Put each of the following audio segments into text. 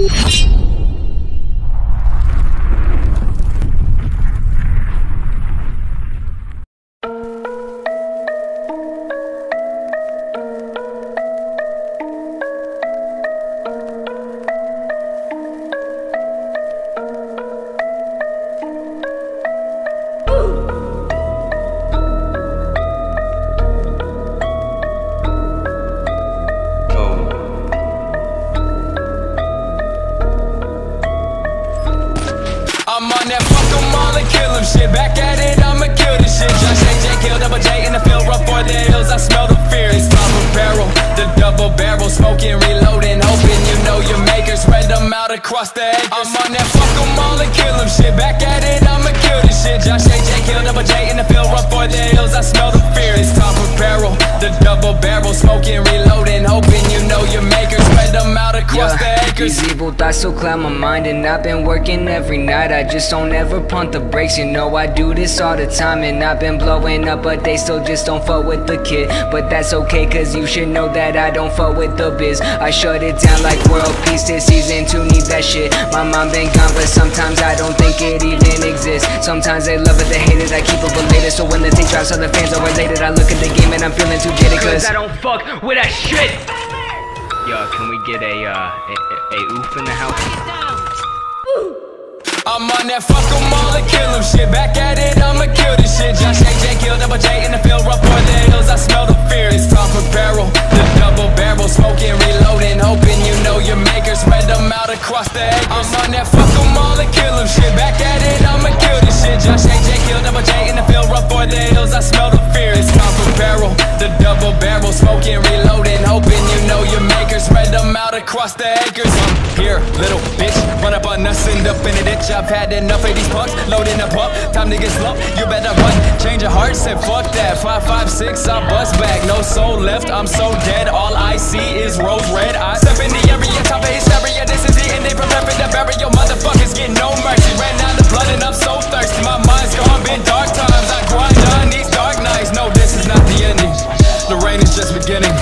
I'm on that fuck 'em all and kill 'em shit. Back at it, I'ma kill this shit. Josh AJ, kill Double J in the field, rough for the hills. I smell the fear. It's top of barrel, the double barrel, smoking, reloading, hoping you know your maker. Spread them out across the acres. I'm on that fuck 'em all and kill 'em shit. Back at it, I'ma kill this shit. Josh AJ, kill Double J in the field, rough for the hills. I smell the fear. It's top of barrel, the double barrel, smoking, reloading, hoping you know your maker. Spread them out across the acres. These evil thoughts so cloud my mind, and I've been working every night. I just don't ever pump the brakes, you know I do this all the time. And I've been blowing up, but they still just don't fuck with the kid. But that's okay, cause you should know that I don't fuck with the biz. I shut it down like world peace, this season 2 need that shit. My mind been gone, but sometimes I don't think it even exists. Sometimes they love it, they hate it, I keep it related. So when the thing drops, other fans are related. I look at the game and I'm feeling too jaded, cause I don't fuck with that shit. Yo, can we get a oof in the house? I'm on that fuck 'em all and kill 'em shit. Back at it, I'ma kill this shit. Josh AJ, kill Double J in the field, rough for the hills. I smell the fear. It's top of barrel, the double barrel, smoking, reloading, hoping you know your maker. Spread them out across the acres. I'm on that fuck 'em all and kill 'em shit. Back at it, I'ma kill this shit. Josh AJ, kill Double J in the field, rough for the hills. I smell the fear. It's top of barrel, the double barrel, smoking, reloading, hoping you know your maker. Spread them out across the acres. I'm here, little bitch, run up on us, end up in a ditch. I've had enough of these punks, loading up up, time to get slumped. You better run, change your heart, said fuck that. 556, I bust back, no soul left, I'm so dead. All I see is rose red. I step in the area, top of hysteria. This is the end, they prepare for the burial. Motherfuckers get no mercy. Ran out of blood and I'm so thirsty. My mind's gone, been dark times. I grind on these dark nights. No, this is not the ending. The rain is just beginning.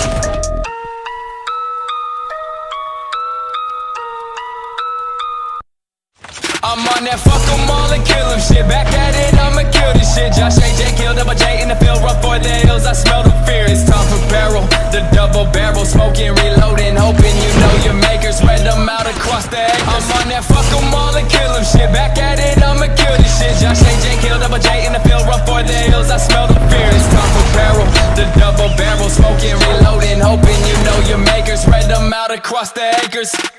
I'm on that fuck 'em all and kill 'em shit. Back at it, I'ma kill this shit. Josh AJ, kill Double J in the field, rough for the hills. I smell the fear. It's top of barrel, the double barrel, smoking, reloading, hoping you know your maker. Spread them out across the acres. I'm on that fuck 'em all and kill 'em shit. Back at it, I'ma kill this shit. Josh AJ, kill Double J in the field, rough for the hills. I smell the fear. It's top of barrel, the double barrel, smoking, reloading, hoping you know your maker. Spread them out across the acres.